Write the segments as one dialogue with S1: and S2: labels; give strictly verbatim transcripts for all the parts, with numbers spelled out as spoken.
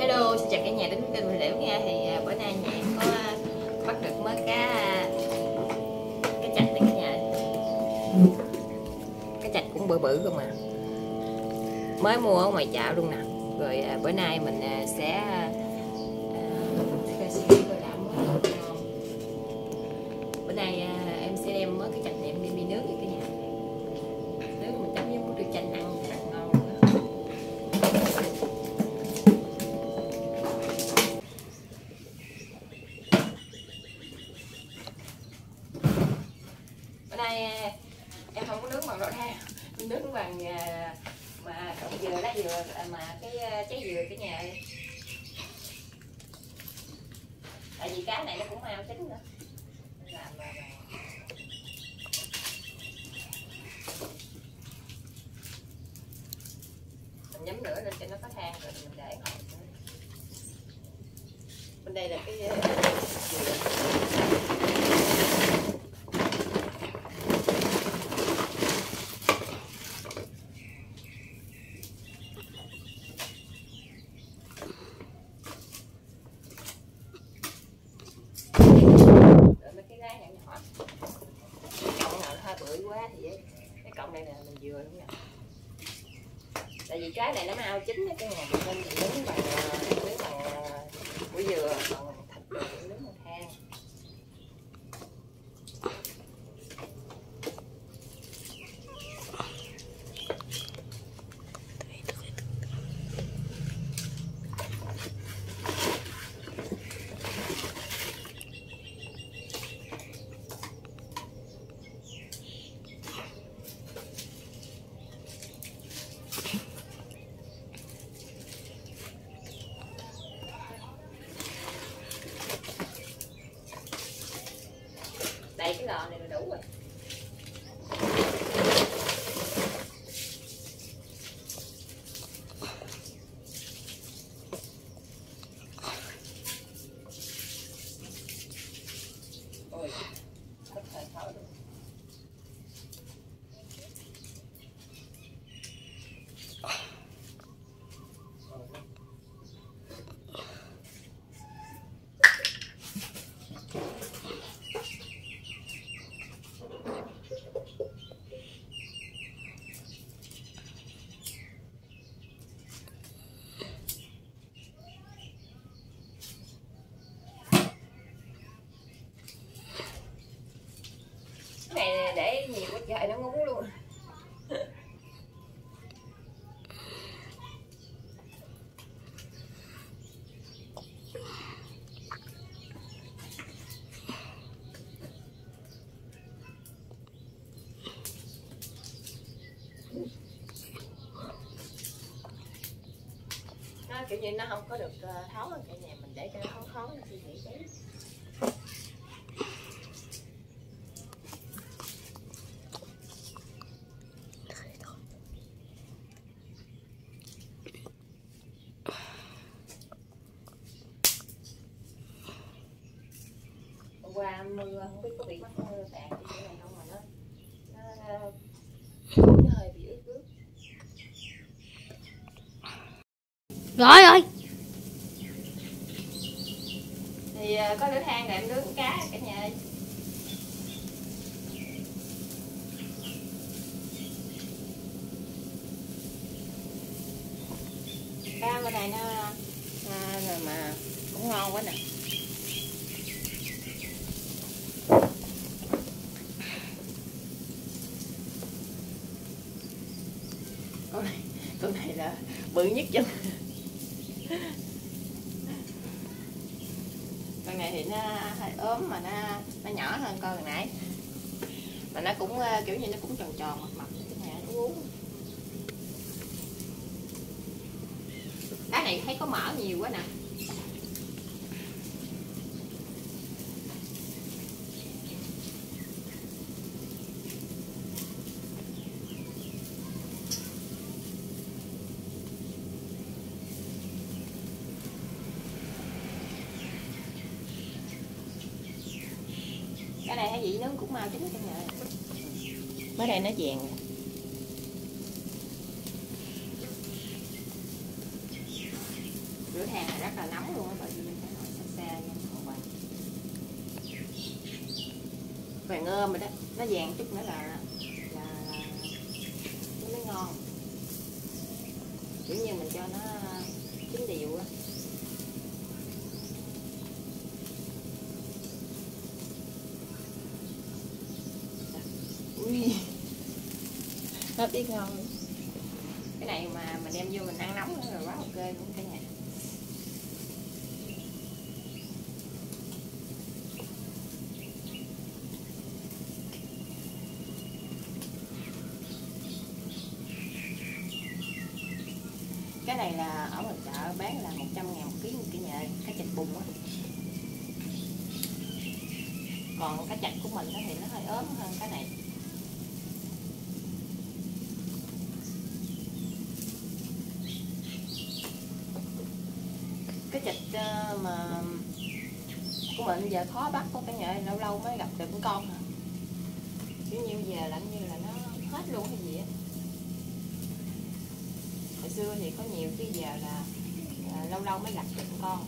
S1: Hello, xin chào cả nhà đến với kênh Mình Liễu nha. Thì à, bữa nay nhà em có bắt được mới cá cá chạch này cả nhà. Cá chạch cũng bự bự không à. Mới mua ở ngoài chợ luôn nè. Rồi à, bữa nay mình à, sẽ à, bữa nay à, em sẽ đem mới cái chạch này em đi, đi nước với cả nhà. Nước mình chấm với muối chanh ăn rất ngon. Bữa nay em không có nướng bằng rau than, em nướng bằng mà cọng dừa, lá dừa, mà cái trái dừa cả nhà. Tại vì cá này nó cũng mau chín nữa. Làm mà, mà. Mình nhắm lửa lên cho nó có than rồi mình để ngồi. Bên đây là cái dừa. Quá thì cái cọng này là mình vừa đúng không? Tại vì trái này nó mau chín cái nhà mình nên mình nướng bằng nướng bằng củi dừa, còn thịt rồi nướng bằng than. Đây cái lò này là đủ rồi. Ôi, hết thời thở luôn. Này để nhiều quá trời nó ngúng luôn. Nó kiểu như nó không có được tháo ở cái nhà mình để cho nó khó khó nó suy nghĩ cháy. Qua mưa không biết có bị mắc mưa tạt cái chỗ này không mà nó nó, nó hơi bị ướt ướt.
S2: Rồi rồi.
S1: Thì có lửa than để em nướng cá cả nhà ơi. Cá bên này nó à, mà cũng ngon quá nè. Con này, con này là bự nhất trong. Con này thì nó hơi ốm mà nó nó nhỏ hơn con hồi nãy. Mà nó cũng kiểu như nó cũng tròn tròn mập mập cái nhà nó uống. Cái này thấy có mỡ nhiều quá nè. Cái này hay gì nướng cũng mau chín cả nhà. Mới đây nó vàng. Rửa hàng này rất là nóng luôn á, bởi vì mình phải nồi xa xa nha mọi người. Vàng ươm rồi đó, nó vàng chút nữa là là, là nó mới ngon. Kiểu như mình cho nó chín đều á. Ui, nó biết ngon. Cái này mà mình đem vô mình ăn nóng nữa rồi quá ok luôn cả nhà. Cái này là ở ngoài chợ bán là một trăm ngàn một ký cả nhà, cá chạch bùn á. Còn cá chạch của mình thì nó hơi ốm hơn cái này. Cái chạch mà của mình giờ khó bắt có cả nhà, lâu lâu mới gặp được con con à. Kiểu như giờ làm như là nó hết luôn hay gì á. Hồi xưa thì có nhiều, chứ giờ là à, lâu lâu mới gặp được con con.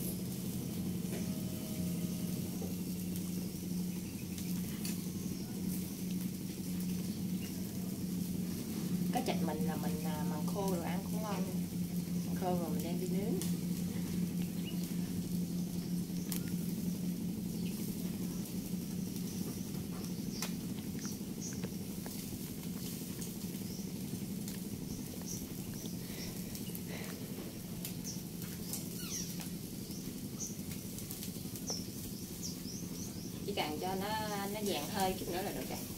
S1: Cái chạch mình là mình mần khô rồi ăn cũng ngon, mần khô rồi mình đem đi nướng. Chỉ cần cho nó nó vàng hơi chút nữa là được rồi.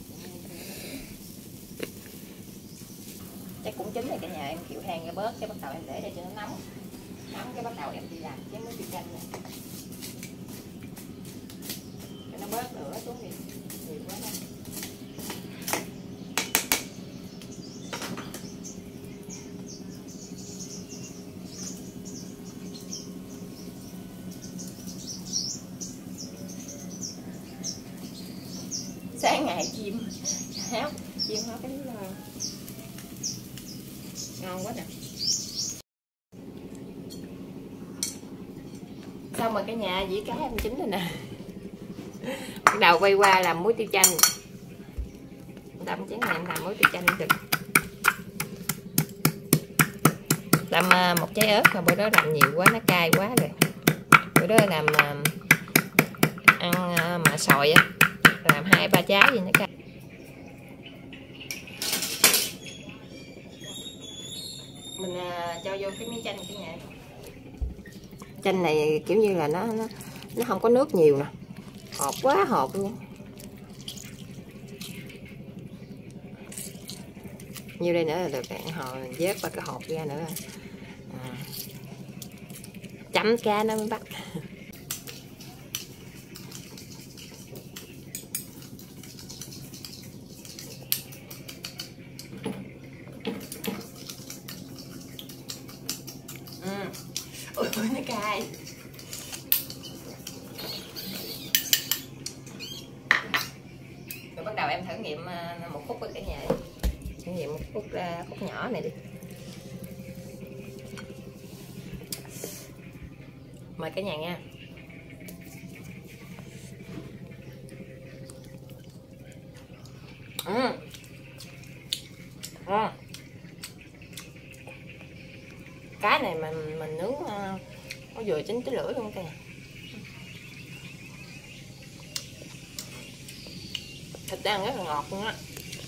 S1: Chắc cũng chín rồi cả nhà, em chịu than ra bớt cái bắt đầu em để đây cho nó nóng. Nóng cái bắt đầu em đi làm chén muối tiêu chanh này. Cho nó bớt lửa xuống đi. Nhiều quá đó. Sáng ngày chim hát, chim hát cái là ngon quá nè. Xong rồi cả nhà dĩa cá em chín rồi nè. Bắt đầu quay qua làm muối tiêu chanh. Đâm chén này em làm muối tiêu chanh được. Làm một trái ớt rồi bữa đó làm nhiều quá nó cay quá rồi. Bữa đó làm ăn mạ sòi á, làm hai ba trái gì nó cay. Mình cho vô cái miếng chanh cả nhà. Chanh này kiểu như là nó nó nó không có nước nhiều nè, hột quá hột luôn. Như đây nữa là được, ăn hồi vớt ba cái hột ra nữa. À, chấm cá nó mới bắt. Ôi nó cay. Rồi bắt đầu em thử nghiệm một phút với cả nhà. Thử nghiệm một phút phút nhỏ này đi. Mời cả nhà nha. Ừ. À. Cá này mình mình nướng nó vừa chín tới lửa luôn kìa. Thịt ăn rất là ngọt luôn á.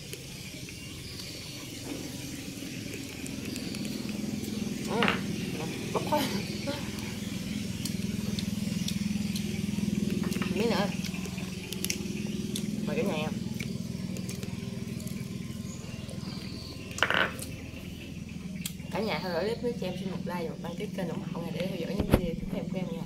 S1: Ừ, bốc quá. Miếng nữa. Mời cả nhà. Cả nhà theo dõi clip nước cho em xin một like và một đăng ký kênh ủng hộ để theo dõi những video tiếp theo của em nha.